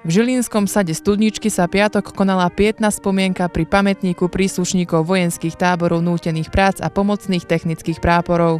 V Žilinskom sade Studničky sa piatok konala pietná spomienka pri pamätníku príslušníkov vojenských táborov nútených prác a pomocných technických práporov.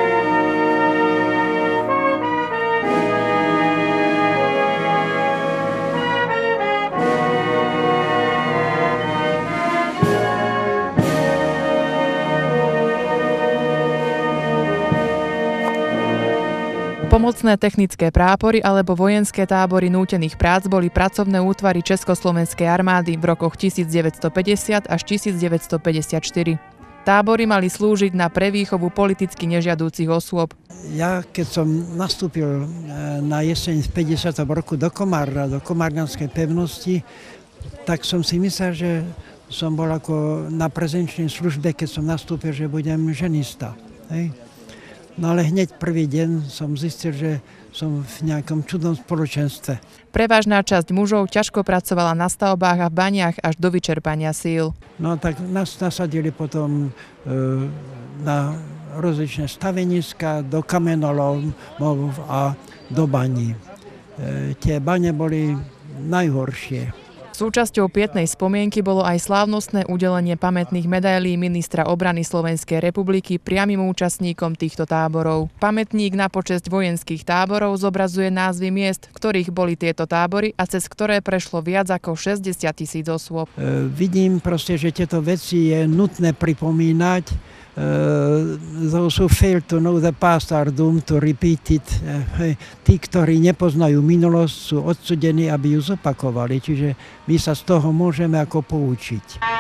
Pomocné technické prápory alebo vojenské tábory nútených prác boli pracovné útvary Československej armády v rokoch 1950 až 1954. Tábory mali slúžiť na prevýchovu politicky nežiadúcich osôb. Ja keď som nastúpil na jeseň v 50. roku do Komárna, do Komárnanskej pevnosti, tak som si myslel, že som bol ako na prezenčnej službe, keď som nastúpil, že budem ženista. Hej. No ale hneď prvý deň som zistil, že som v nejakom čudnom spoločenstve. Prevažná časť mužov ťažko pracovala na stavbách a v baniach až do vyčerpania síl. No tak nás nasadili potom na rozličné staveniska, do kamenolomov a do baní. Tie bane boli najhoršie. Súčasťou pietnej spomienky bolo aj slávnostné udelenie pamätných medailí ministra obrany Slovenskej republiky priamym účastníkom týchto táborov. Pamätník na počesť vojenských táborov zobrazuje názvy miest, v ktorých boli tieto tábory a cez ktoré prešlo viac ako 60 000 osôb. Vidím proste, že tieto veci je nutné pripomínať. Those who fail to know the past are doomed to repeat it. Tí, ktorí nepoznajú minulosť, sú odsúdení, aby ju zopakovali. Čiže my sa z toho môžeme ako poučiť.